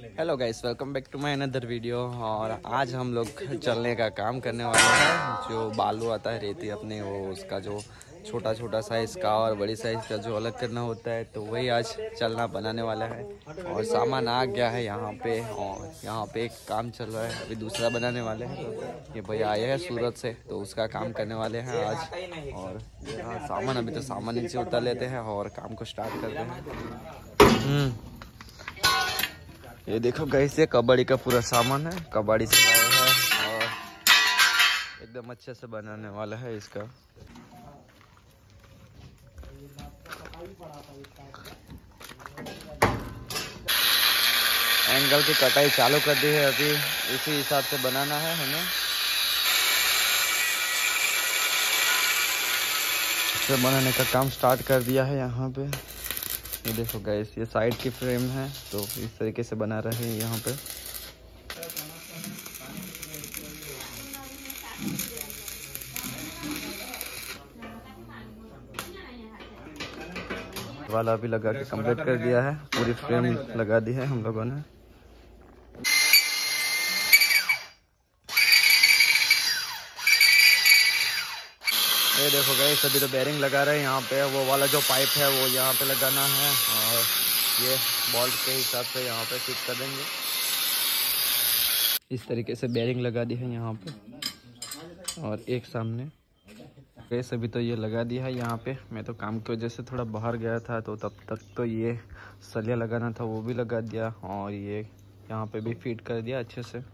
Hello guys, welcome back to my another video. और आज हम लोग चलने का काम करने वाले हैं। जो बालू आता है रेती अपने, वो उसका जो छोटा छोटा साइज़ का और बड़ी साइज़ का जो अलग करना होता है, तो वही आज चलना बनाने वाला है। और सामान आ गया है यहाँ पे, और यहाँ पे एक काम चल रहा है, अभी दूसरा बनाने वाले हैं। तो ये भैया आए हैं सूरत से, तो उसका काम करने वाले हैं आज। और सामान अभी तो सामान नीचे उतार लेते हैं और काम को स्टार्ट करते हैं। ये देखो गाइस, ये कबाड़ी का पूरा सामान है, कबाड़ी से लाया है और एकदम अच्छे से बनाने वाला है इसका। एंगल की कटाई चालू कर दी है, अभी इसी हिसाब से बनाना है हमें। इसे बनाने का काम स्टार्ट कर दिया है यहाँ पे। ये देखो गाइस, ये साइड की फ्रेम है, तो इस तरीके से बना रहे हैं यहाँ पे। वाला भी लगा के कंप्लीट कर दिया है, पूरी फ्रेम लगा दी है हम लोगों ने। ये देखो गाइस, अभी तो बेरिंग लगा रहे हैं यहाँ पे। वो वाला जो पाइप है वो यहाँ पे लगाना है, और ये बोल्ट के हिसाब से यहाँ पे फिट कर देंगे। इस तरीके से बेरिंग लगा दी है यहाँ पे, और एक सामने गैस अभी तो ये लगा दिया है यहाँ पे। मैं तो काम की वजह से थोड़ा बाहर गया था, तो तब तक तो ये सलिया लगाना था वो भी लगा दिया, और ये यहाँ पे भी फिट कर दिया अच्छे से।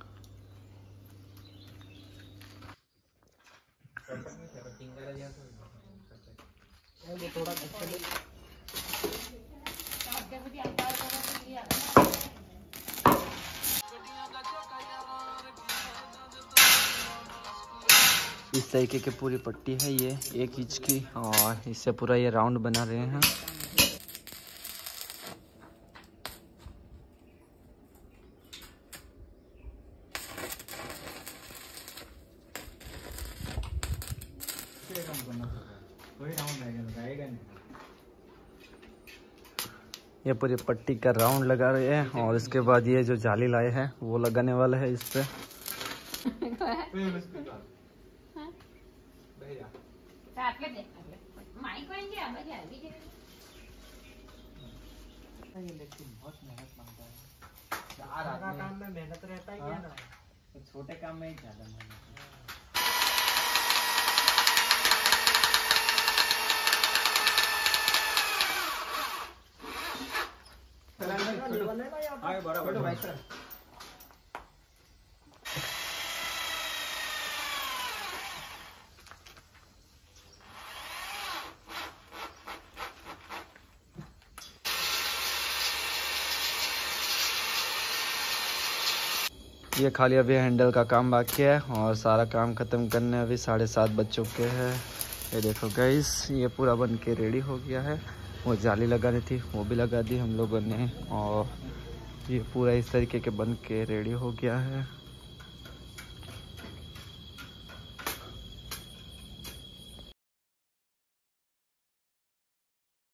इस तरीके की पूरी पट्टी है ये 1 इंच की, और इससे पूरा ये राउंड बना रहे हैं। ये पूरी पट्टी का राउंड लगा रहे हैं, और इसके बाद ये जो जाली लाए हैं वो लगाने वाला है इस पे। बहुत मेहनत मांगता है, काम में मेहनत रहता है क्या ना, छोटे काम में ही ज्यादा मेहनत है। ये खाली अभी हैंडल का काम बाकी है, और सारा काम खत्म करने अभी 7:30 बज चुके हैं। ये देखो गाइस, ये पूरा बन के रेडी हो गया है। वो जाली लगानी थी वो भी लगा दी हम लोगों ने, और ये पूरा इस तरीके के बन के रेडी हो गया है।